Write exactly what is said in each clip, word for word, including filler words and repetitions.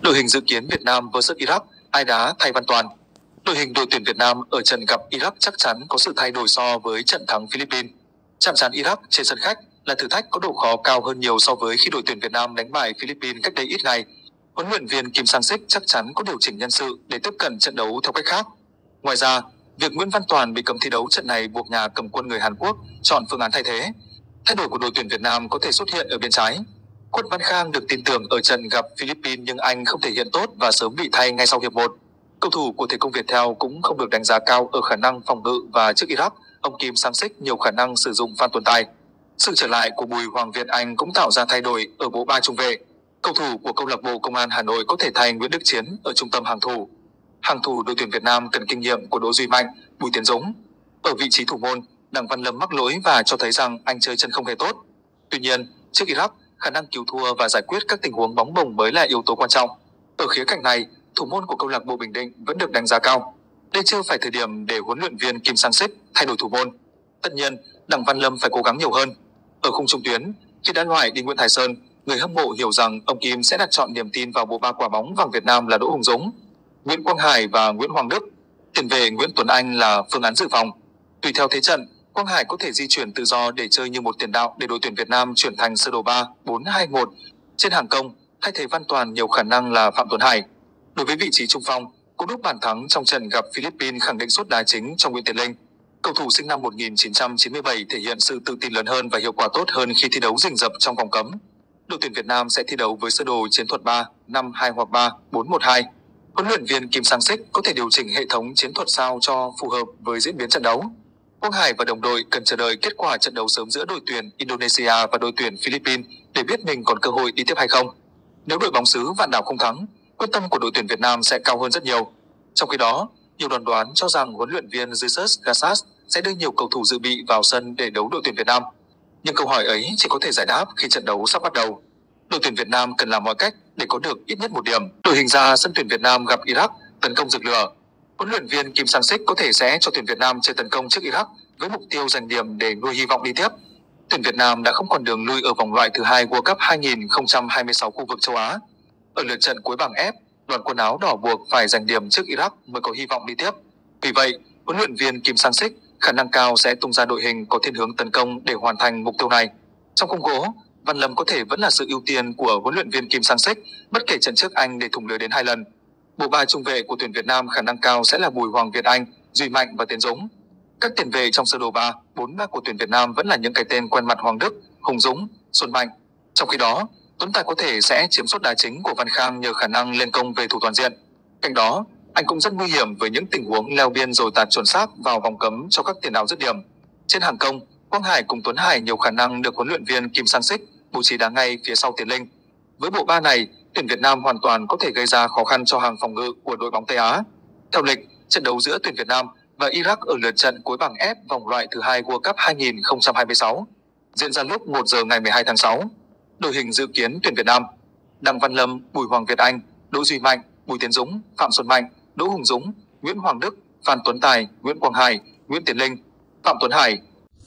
Đội hình dự kiến Việt Nam versus Iraq, ai đá thay Văn Toàn. Đội hình đội tuyển Việt Nam ở trận gặp Iraq chắc chắn có sự thay đổi so với trận thắng Philippines. Chạm trán Iraq trên sân khách là thử thách có độ khó cao hơn nhiều so với khi đội tuyển Việt Nam đánh bại Philippines cách đây ít ngày. Huấn luyện viên Kim Sang-sik chắc chắn có điều chỉnh nhân sự để tiếp cận trận đấu theo cách khác. Ngoài ra, việc Nguyễn Văn Toàn bị cấm thi đấu trận này buộc nhà cầm quân người Hàn Quốc chọn phương án thay thế. Thay đổi của đội tuyển Việt Nam có thể xuất hiện ở bên trái. Quất Văn Khang được tin tưởng ở trận gặp Philippines nhưng anh không thể hiện tốt và sớm bị thay ngay sau hiệp một. Cầu thủ của thể công Viettel cũng không được đánh giá cao ở khả năng phòng ngự và trước Iraq, ông Kim Sang-sik nhiều khả năng sử dụng Phan Tuấn Tài. Sự trở lại của Bùi Hoàng Việt Anh cũng tạo ra thay đổi ở bộ ba trung vệ. Cầu thủ của câu lạc bộ Công an Hà Nội có thể thay Nguyễn Đức Chiến ở trung tâm hàng thủ. Hàng thủ đội tuyển Việt Nam cần kinh nghiệm của Đỗ Duy Mạnh, Bùi Tiến Dũng. Ở vị trí thủ môn, Đặng Văn Lâm mắc lỗi và cho thấy rằng anh chơi chân không hề tốt. Tuy nhiên, trước Iraq, khả năng cứu thua và giải quyết các tình huống bóng bổng mới là yếu tố quan trọng. Ở khía cạnh này, thủ môn của câu lạc bộ Bình Định vẫn được đánh giá cao. Đây chưa phải thời điểm để huấn luyện viên Kim Sang-sik thay đổi thủ môn. Tất nhiên, Đặng Văn Lâm phải cố gắng nhiều hơn. Ở khung trung tuyến, khi đã loại đi Nguyễn Thái Sơn, người hâm mộ hiểu rằng ông Kim sẽ đặt chọn niềm tin vào bộ ba quả bóng vàng Việt Nam là Đỗ Hùng Dũng, Nguyễn Quang Hải và Nguyễn Hoàng Đức. Tiền vệ Nguyễn Tuấn Anh là phương án dự phòng. Tùy theo thế trận, Quang Hải có thể di chuyển tự do để chơi như một tiền đạo để đội tuyển Việt Nam chuyển thành sơ đồ ba bốn hai một. Trên hàng công, thay thế Văn Toàn nhiều khả năng là Phạm Tuấn Hải. Đối với vị trí trung phong, cú đúp bàn thắng trong trận gặp Philippines khẳng định suất đá chính trong Nguyễn Tiến Linh. Cầu thủ sinh năm một nghìn chín trăm chín mươi bảy thể hiện sự tự tin lớn hơn và hiệu quả tốt hơn khi thi đấu rình rập trong vòng cấm. Đội tuyển Việt Nam sẽ thi đấu với sơ đồ chiến thuật ba năm hai hoặc ba bốn một hai. Huấn luyện viên Kim Sang-sik có thể điều chỉnh hệ thống chiến thuật sao cho phù hợp với diễn biến trận đấu. Quang Hải và đồng đội cần chờ đợi kết quả trận đấu sớm giữa đội tuyển Indonesia và đội tuyển Philippines để biết mình còn cơ hội đi tiếp hay không. Nếu đội bóng xứ vạn đảo không thắng, quyết tâm của đội tuyển Việt Nam sẽ cao hơn rất nhiều. Trong khi đó, nhiều đồn đoán cho rằng huấn luyện viên Jesus Gassas sẽ đưa nhiều cầu thủ dự bị vào sân để đấu đội tuyển Việt Nam. Nhưng câu hỏi ấy chỉ có thể giải đáp khi trận đấu sắp bắt đầu. Đội tuyển Việt Nam cần làm mọi cách để có được ít nhất một điểm. Đội hình ra sân tuyển Việt Nam gặp Iraq tấn công rực lửa. Huấn luyện viên Kim Sang-sik có thể sẽ cho tuyển Việt Nam chơi tấn công trước Iraq với mục tiêu giành điểm để nuôi hy vọng đi tiếp. Tuyển Việt Nam đã không còn đường lui ở vòng loại thứ hai World Cup hai nghìn không trăm hai mươi sáu khu vực châu Á. Ở lượt trận cuối bảng F, đoàn quần áo đỏ buộc phải giành điểm trước Iraq mới có hy vọng đi tiếp. Vì vậy, huấn luyện viên Kim Sang-sik khả năng cao sẽ tung ra đội hình có thiên hướng tấn công để hoàn thành mục tiêu này. Trong khung gỗ, Văn Lâm có thể vẫn là sự ưu tiên của huấn luyện viên Kim Sang-sik, bất kể trận trước anh để thủng lưới đến hai lần. Bộ ba trung vệ của tuyển Việt Nam khả năng cao sẽ là Bùi Hoàng Việt Anh, Duy Mạnh và Tiến Dũng. Các tiền vệ trong sơ đồ ba bốn ba của tuyển Việt Nam vẫn là những cái tên quen mặt Hoàng Đức, Hùng Dũng, Xuân Mạnh. Trong khi đó, Tuấn Tài có thể sẽ chiếm suất đá chính của Văn Khang nhờ khả năng lên công về thủ toàn diện. Cạnh đó, anh cũng rất nguy hiểm với những tình huống leo biên rồi tạt chuẩn xác vào vòng cấm cho các tiền đạo dứt điểm. Trên hàng công, Quang Hải cùng Tuấn Hải nhiều khả năng được huấn luyện viên Kim Sang-sik bố trí đá ngay phía sau Tiến Linh. Với bộ ba này, tuyển Việt Nam hoàn toàn có thể gây ra khó khăn cho hàng phòng ngự của đội bóng Tây Á. Theo lịch, trận đấu giữa tuyển Việt Nam và Iraq ở lượt trận cuối bảng F vòng loại thứ hai World Cup hai nghìn không trăm hai mươi sáu diễn ra lúc một giờ ngày mười hai tháng sáu. Đội hình dự kiến tuyển Việt Nam: Đặng Văn Lâm, Bùi Hoàng Việt Anh, Đỗ Duy Mạnh, Bùi Tiến Dũng, Phạm Xuân Mạnh, Đỗ Hùng Dũng, Nguyễn Hoàng Đức, Phan Tuấn Tài, Nguyễn Quang Hải, Nguyễn Tiến Linh, Phạm Tuấn Hải.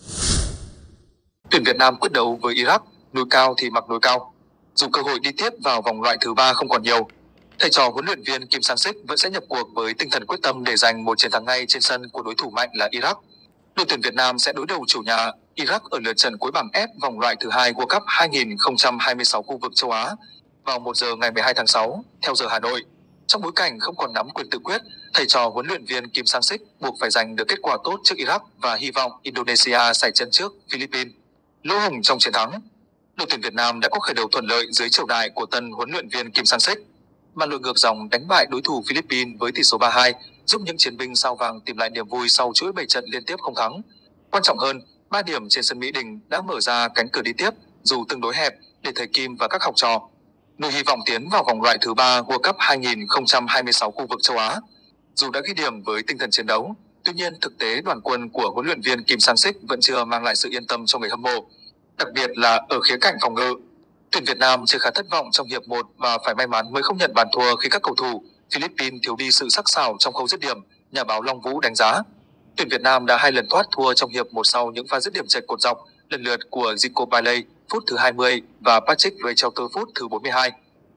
Tuyển Việt Nam quyết đấu với Iraq, núi cao thì mặc núi cao. Dù cơ hội đi tiếp vào vòng loại thứ ba không còn nhiều, thầy trò huấn luyện viên Kim Sang-sik vẫn sẽ nhập cuộc với tinh thần quyết tâm để giành một chiến thắng ngay trên sân của đối thủ mạnh là Iraq. Đội tuyển Việt Nam sẽ đối đầu chủ nhà Iraq ở lượt trận cuối bảng F vòng loại thứ hai World Cup hai nghìn không trăm hai mươi sáu khu vực châu Á vào một giờ ngày mười hai tháng sáu theo giờ Hà Nội. Trong bối cảnh không còn nắm quyền tự quyết, thầy trò huấn luyện viên Kim Sang-sik buộc phải giành được kết quả tốt trước Iraq và hy vọng Indonesia sải chân trước Philippines. Lỗ hổng trong chiến thắng. Đội tuyển Việt Nam đã có khởi đầu thuận lợi dưới triều đại của tân huấn luyện viên Kim Sang-sik. Màn lội ngược dòng đánh bại đối thủ Philippines với tỷ số ba hai giúp những chiến binh sao vàng tìm lại niềm vui sau chuỗi bảy trận liên tiếp không thắng. Quan trọng hơn, ba điểm trên sân Mỹ Đình đã mở ra cánh cửa đi tiếp dù tương đối hẹp để thầy Kim và các học trò nuôi hy vọng tiến vào vòng loại thứ ba World Cup hai nghìn không trăm hai mươi sáu khu vực châu Á. Dù đã ghi điểm với tinh thần chiến đấu, tuy nhiên thực tế đoàn quân của huấn luyện viên Kim Sang-sik vẫn chưa mang lại sự yên tâm cho người hâm mộ, đặc biệt là ở khía cạnh phòng ngự. Tuyển Việt Nam chưa khá thất vọng trong hiệp một và phải may mắn mới không nhận bàn thua khi các cầu thủ Philippines thiếu đi sự sắc sảo trong khâu dứt điểm, nhà báo Long Vũ đánh giá. Tuyển Việt Nam đã hai lần thoát thua trong hiệp một sau những pha dứt điểm chệch cột dọc, lần lượt của Zico Bailey phút thứ hai mươi và Patrick Raychauter phút thứ bốn mươi hai.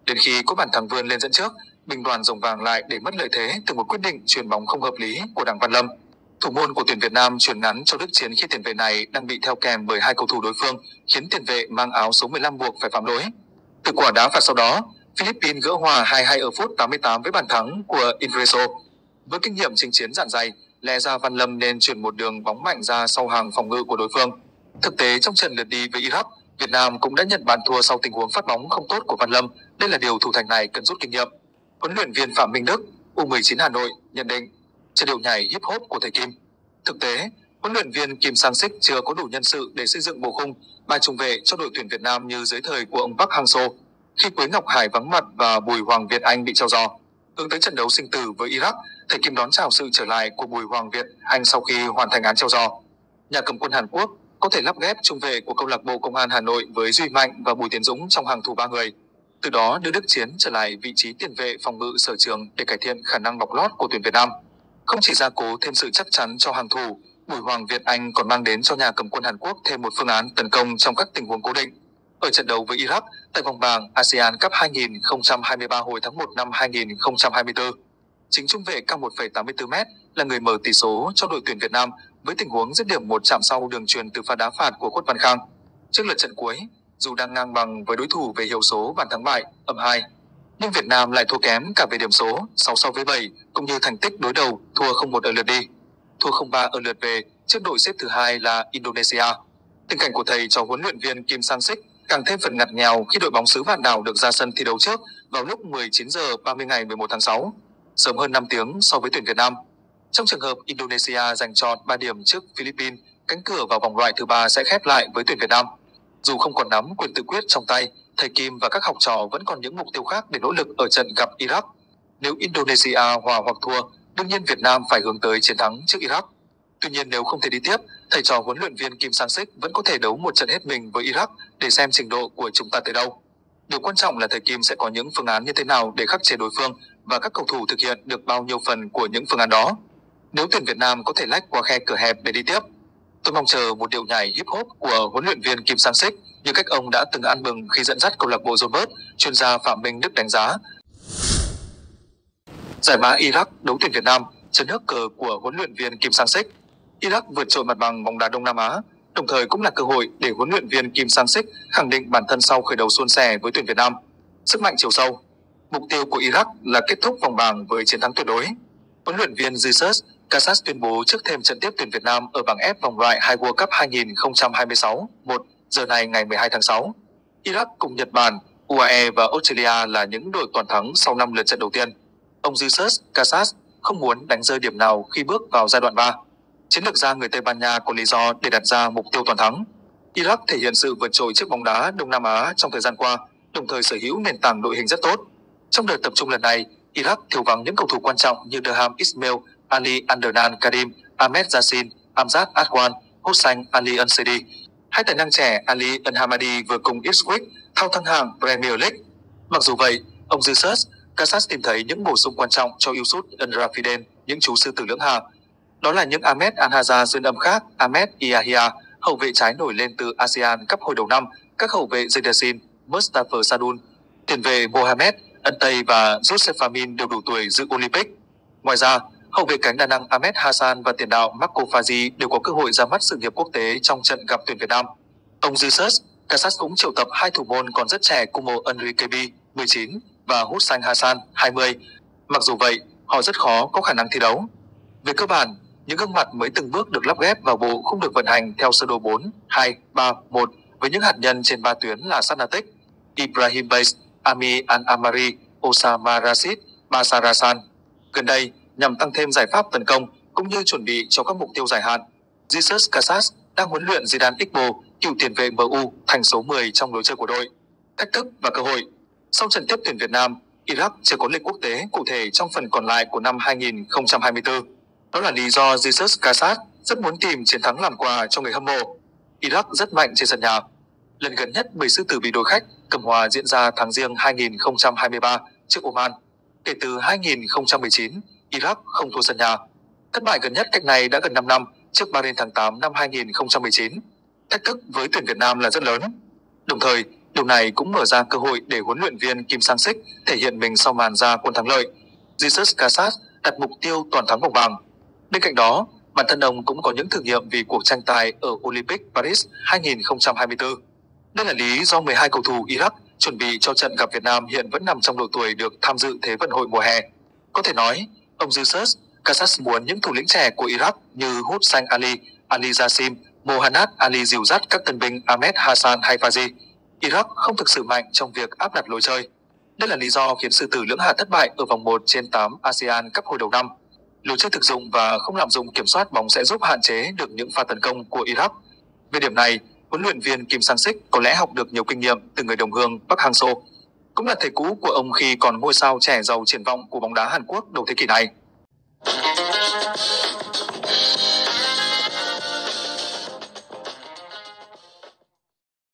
Đến khi có bàn thắng vươn lên dẫn trước, binh đoàn rồng vàng lại để mất lợi thế từ một quyết định chuyền bóng không hợp lý của Đặng Văn Lâm. Thủ môn của tuyển Việt Nam chuyền ngắn cho Đức Chiến khi tiền vệ này đang bị theo kèm bởi hai cầu thủ đối phương, khiến tiền vệ mang áo số mười lăm buộc phải phạm lỗi. Từ quả đá phạt sau đó, Philippines gỡ hòa hai hai ở phút tám mươi tám với bàn thắng của Ingreso. Với kinh nghiệm chinh chiến dạn dày, lẽ ra Văn Lâm nên chuyển một đường bóng mạnh ra sau hàng phòng ngự của đối phương. Thực tế trong trận lượt đi với Iraq, Việt Nam cũng đã nhận bàn thua sau tình huống phát bóng không tốt của Văn Lâm. Đây là điều thủ thành này cần rút kinh nghiệm. Huấn luyện viên Phạm Minh Đức, U mười chín Hà Nội nhận định trận điệu nhảy hip hop của thầy Kim. Thực tế, huấn luyện viên Kim Sang-sik chưa có đủ nhân sự để xây dựng bộ khung ba trung vệ cho đội tuyển Việt Nam như dưới thời của ông Park Hang-seo, khi Quế Ngọc Hải vắng mặt và Bùi Hoàng Việt Anh bị treo giò. Hướng tới trận đấu sinh tử với Iraq, thầy Kim đón chào sự trở lại của Bùi Hoàng Việt Anh sau khi hoàn thành án treo giò. Nhà cầm quân Hàn Quốc có thể lắp ghép trung vệ của câu lạc bộ Công an Hà Nội với Duy Mạnh và Bùi Tiến Dũng trong hàng thủ ba người, từ đó đưa Đức Chiến trở lại vị trí tiền vệ phòng ngự sở trường để cải thiện khả năng bọc lót của tuyển Việt Nam. Không chỉ gia cố thêm sự chắc chắn cho hàng thủ, Bùi Hoàng Việt Anh còn mang đến cho nhà cầm quân Hàn Quốc thêm một phương án tấn công trong các tình huống cố định. Ở trận đấu với Iraq tại vòng bảng ASEAN Cup hai không hai ba hồi tháng một năm hai không hai tư, chính trung vệ cao một phẩy tám mươi tư mét là người mở tỷ số cho đội tuyển Việt Nam với tình huống dứt điểm một chạm sau đường chuyền từ pha đá phạt của Khuất Văn Khang. Trước lượt trận cuối, dù đang ngang bằng với đối thủ về hiệu số bàn thắng bại âm hai, nhưng Việt Nam lại thua kém cả về điểm số sáu so với bảy cũng như thành tích đối đầu thua không một ở lượt đi, thua không ba ở lượt về trước đội xếp thứ hai là Indonesia. Tình cảnh của thầy trò huấn luyện viên Kim Sang-sik càng thêm phần ngặt nghèo khi đội bóng xứ Vạn Đảo được ra sân thi đấu trước vào lúc mười chín giờ ba mươi ngày mười một tháng sáu, sớm hơn năm tiếng so với tuyển Việt Nam. Trong trường hợp Indonesia giành trọn ba điểm trước Philippines, cánh cửa vào vòng loại thứ ba sẽ khép lại với tuyển Việt Nam. Dù không còn nắm quyền tự quyết trong tay, thầy Kim và các học trò vẫn còn những mục tiêu khác để nỗ lực ở trận gặp Iraq. Nếu Indonesia hòa hoặc thua, đương nhiên Việt Nam phải hướng tới chiến thắng trước Iraq. Tuy nhiên nếu không thể đi tiếp, thầy trò huấn luyện viên Kim Sang-sik vẫn có thể đấu một trận hết mình với Iraq để xem trình độ của chúng ta tới đâu. Điều quan trọng là thầy Kim sẽ có những phương án như thế nào để khắc chế đối phương và các cầu thủ thực hiện được bao nhiêu phần của những phương án đó. Nếu tuyển Việt Nam có thể lách qua khe cửa hẹp để đi tiếp, tôi mong chờ một điệu nhảy hip hop của huấn luyện viên Kim Sang-sik như cách ông đã từng ăn mừng khi dẫn dắt câu lạc bộ John Bert, chuyên gia Phạm Minh Đức đánh giá. Giải mã Iraq đấu tuyển Việt Nam, chân nước cờ của huấn luyện viên Kim Sang-sik. Iraq vượt trội mặt bằng bóng đá Đông Nam Á, đồng thời cũng là cơ hội để huấn luyện viên Kim Sang-sik khẳng định bản thân sau khởi đầu suôn sẻ với tuyển Việt Nam. Sức mạnh chiều sâu. Mục tiêu của Iraq là kết thúc vòng bảng với chiến thắng tuyệt đối. Huấn luyện viên Jesus Casas tuyên bố trước thêm trận tiếp tuyển Việt Nam ở bảng F vòng loại hai World Cup hai không hai sáu, một giờ này ngày mười hai tháng sáu. Iraq cùng Nhật Bản, u a e và Australia là những đội toàn thắng sau năm lượt trận đầu tiên. Ông Jesus Casas không muốn đánh rơi điểm nào khi bước vào giai đoạn ba. Chiến lược gia người Tây Ban Nha có lý do để đặt ra mục tiêu toàn thắng. Iraq thể hiện sự vượt trội trước bóng đá Đông Nam Á trong thời gian qua, đồng thời sở hữu nền tảng đội hình rất tốt. Trong đợt tập trung lần này, Iraq thiếu vắng những cầu thủ quan trọng như Derham Ismail, Ali Andernan Karim, Ahmed Yassin, Amjad Adwan, Hossein Ali Ansedi. Hai tài năng trẻ Ali Al-Hamadi vừa cùng Ipswich thao thăng hạng Premier League. Mặc dù vậy, ông Jesus Casas tìm thấy những bổ sung quan trọng cho Yusuf Al-Rafiden, những chú sư tử lưỡng hà. Đó là những Ahmed Al-Hazza duyên âm khác, Ahmed Yahya, hậu vệ trái nổi lên từ ASEAN Cup hồi đầu năm, các hậu vệ Zaidasin, Mustafa Sadun, tiền vệ Mohamed Antey và Joseph Famin đều đủ tuổi dự Olympic. Ngoài ra, hậu vệ cánh đa năng Ahmed Hassan và tiền đạo Marco Fazi đều có cơ hội ra mắt sự nghiệp quốc tế trong trận gặp tuyển Việt Nam. Ông Jesus Casas cũng triệu tập hai thủ môn còn rất trẻ Kumo Enriquebi, mười chín, và Hossein Hassan, hai mươi. Mặc dù vậy, họ rất khó có khả năng thi đấu. Về cơ bản, những gương mặt mới từng bước được lắp ghép vào bộ không được vận hành theo sơ đồ bốn, hai, ba, một với những hạt nhân trên ba tuyến là Sanatik, Ibrahim Bais, Ami Al-Amari, Osama Rashid, Bashar Hassan. Gần đây, nhằm tăng thêm giải pháp tấn công cũng như chuẩn bị cho các mục tiêu dài hạn, Jesus Casas đang huấn luyện Zidane Iqbal, cựu tiền vệ em u, thành số mười trong lối chơi của đội. Thách thức và cơ hội. Sau trận tiếp tuyển Việt Nam, Iraq chưa có lịch quốc tế cụ thể trong phần còn lại của năm hai không hai tư. Đó là lý do Jesus Casas rất muốn tìm chiến thắng làm quà cho người hâm mộ. Iraq rất mạnh trên sân nhà. Lần gần nhất Bầy Sư Tử bị đội khách cầm hòa diễn ra tháng Giêng hai không hai ba trước Oman. Kể từ hai không một chín, Iraq không thua sân nhà. Thất bại gần nhất cách này đã gần năm năm trước Bahrain tháng tám năm hai không một chín. Thách thức với tuyển Việt Nam là rất lớn. Đồng thời, Điều này cũng mở ra cơ hội để huấn luyện viên Kim Sang-sik thể hiện mình sau màn ra quân thắng lợi. Jesus Casas đặt mục tiêu toàn thắng vòng vàng. Bên cạnh đó, bản thân ông cũng có những thử nghiệm vì cuộc tranh tài ở Olympic Paris hai không hai tư. Đây là lý do mười hai cầu thủ Iraq chuẩn bị cho trận gặp Việt Nam hiện vẫn nằm trong độ tuổi được tham dự Thế vận hội mùa hè. Có thể nói, ông Jesus Casas muốn những thủ lĩnh trẻ của Iraq như Hussein Ali, Ali Jassim, Mohanad Ali dìu dắt các tân binh Ahmed Hassan hay Fazi. Iraq không thực sự mạnh trong việc áp đặt lối chơi. Đây là lý do khiến Sư tử lưỡng hà thất bại ở vòng một trên tám ASEAN Cup hồi đầu năm. Lối chơi thực dụng và không lạm dụng kiểm soát bóng sẽ giúp hạn chế được những pha tấn công của Iraq. Về điểm này, huấn luyện viên Kim Sang-sik có lẽ học được nhiều kinh nghiệm từ người đồng hương Park Hang-seo, cũng là thầy cũ của ông khi còn ngôi sao trẻ giàu triển vọng của bóng đá Hàn Quốc đầu thế kỷ này.